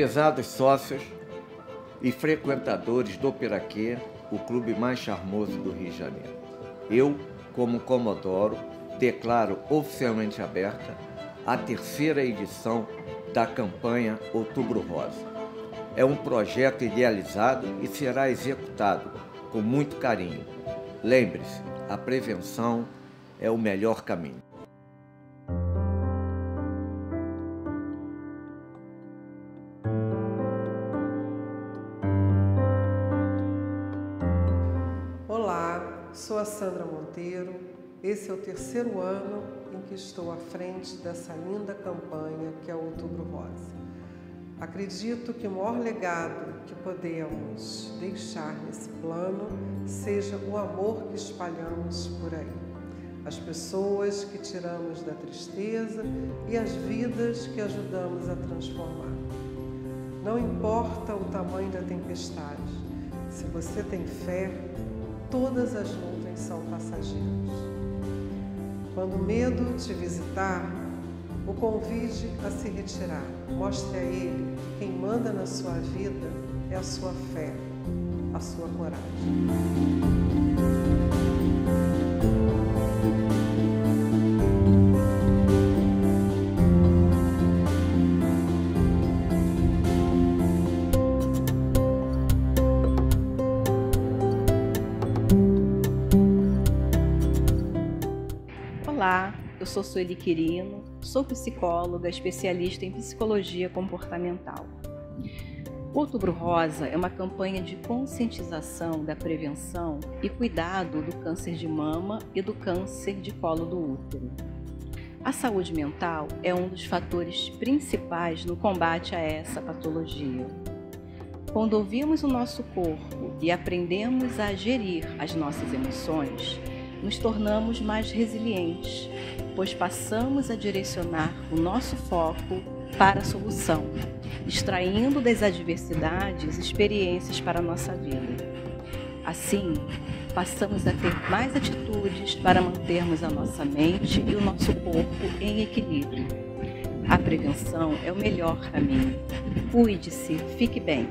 Prezados sócios e frequentadores do Piraquê, o clube mais charmoso do Rio de Janeiro, eu, como Comodoro, declaro oficialmente aberta a terceira edição da campanha Outubro Rosa. É um projeto idealizado e será executado com muito carinho. Lembre-se, a prevenção é o melhor caminho. Olá, sou a Sandra Monteiro. Esse é o terceiro ano em que estou à frente dessa linda campanha que é o Outubro Rosa. Acredito que o maior legado que podemos deixar nesse plano seja o amor que espalhamos por aí, as pessoas que tiramos da tristeza e as vidas que ajudamos a transformar. Não importa o tamanho da tempestade, se você tem fé, todas as nuvens são passageiras. Quando o medo te visitar, o convide a se retirar. Mostre a ele que quem manda na sua vida é a sua fé, a sua coragem. Olá, eu sou Sueli Quirino, sou psicóloga, especialista em psicologia comportamental. O Outubro Rosa é uma campanha de conscientização da prevenção e cuidado do câncer de mama e do câncer de colo do útero. A saúde mental é um dos fatores principais no combate a essa patologia. Quando ouvimos o nosso corpo e aprendemos a gerir as nossas emoções, nos tornamos mais resilientes, pois passamos a direcionar o nosso foco para a solução, extraindo das adversidades experiências para a nossa vida. Assim, passamos a ter mais atitudes para mantermos a nossa mente e o nosso corpo em equilíbrio. A prevenção é o melhor caminho. Cuide-se, fique bem.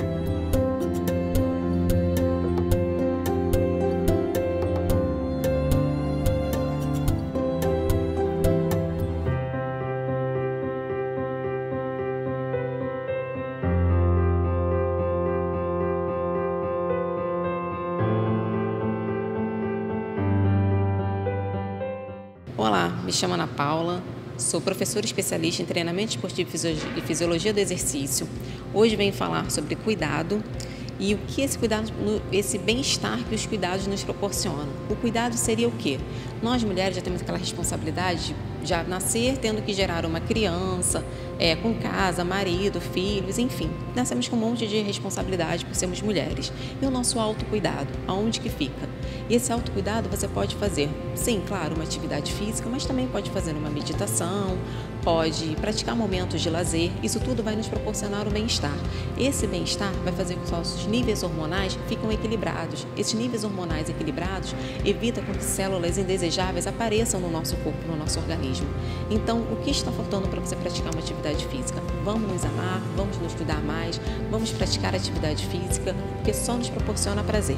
Olá, me chamo Ana Paula, sou professora especialista em treinamento esportivo e fisiologia do exercício. Hoje venho falar sobre cuidado e o que esse bem-estar que os cuidados nos proporcionam. O cuidado seria o quê? Nós mulheres já temos aquela responsabilidade de já nascer tendo que gerar uma criança, com casa, marido, filhos, enfim. Nascemos com um monte de responsabilidade por sermos mulheres. E o nosso autocuidado, aonde que fica? E esse autocuidado você pode fazer, sim, claro, uma atividade física, mas também pode fazer uma meditação, pode praticar momentos de lazer, isso tudo vai nos proporcionar o bem-estar. Esse bem-estar vai fazer com que os nossos níveis hormonais fiquem equilibrados. Esses níveis hormonais equilibrados evitam que células indesejáveis apareçam no nosso corpo, no nosso organismo. Então, o que está faltando para você praticar uma atividade física? Vamos nos amar, vamos nos cuidar mais, vamos praticar atividade física, porque só nos proporciona prazer.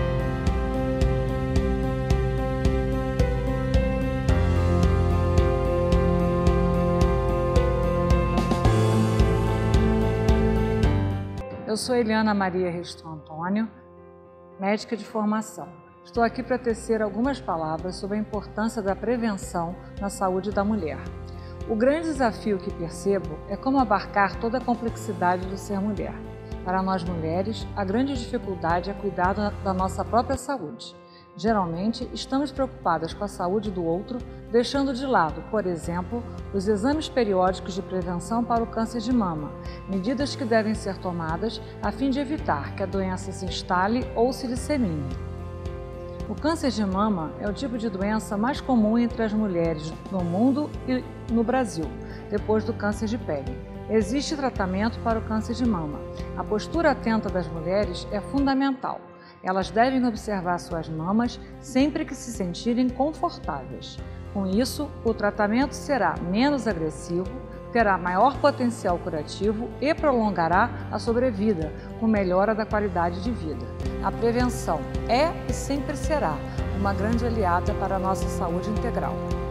Eu sou Eliana Maria Resto Antônio, médica de formação. Estou aqui para tecer algumas palavras sobre a importância da prevenção na saúde da mulher. O grande desafio que percebo é como abarcar toda a complexidade do ser mulher. Para nós mulheres, a grande dificuldade é cuidar da nossa própria saúde. Geralmente, estamos preocupadas com a saúde do outro, deixando de lado, por exemplo, os exames periódicos de prevenção para o câncer de mama, medidas que devem ser tomadas a fim de evitar que a doença se instale ou se dissemine. O câncer de mama é o tipo de doença mais comum entre as mulheres no mundo e no Brasil, depois do câncer de pele. Existe tratamento para o câncer de mama. A postura atenta das mulheres é fundamental. Elas devem observar suas mamas sempre que se sentirem confortáveis. Com isso, o tratamento será menos agressivo, terá maior potencial curativo e prolongará a sobrevida, com melhora da qualidade de vida. A prevenção é e sempre será uma grande aliada para a nossa saúde integral.